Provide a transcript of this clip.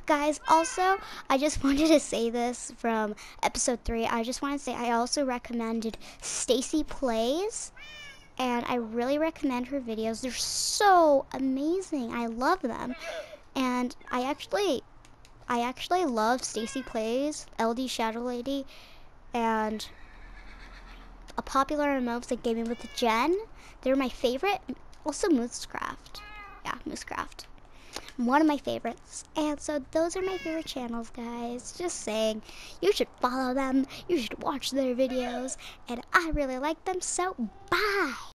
Guys, also, I just wanted to say this from episode 3. I just want to say I also recommended Stacy Plays, and I really recommend her videos. They're so amazing. I love them. And I actually love Stacy Plays, LD Shadow Lady, and a popular remotes like Gaming with Jen. They're my favorite. Also Moosecraft. Yeah, Moosecraft. One of my favorites. And so those are my favorite channels, guys. Just saying, you should follow them, you should watch their videos, and I really like them, so bye!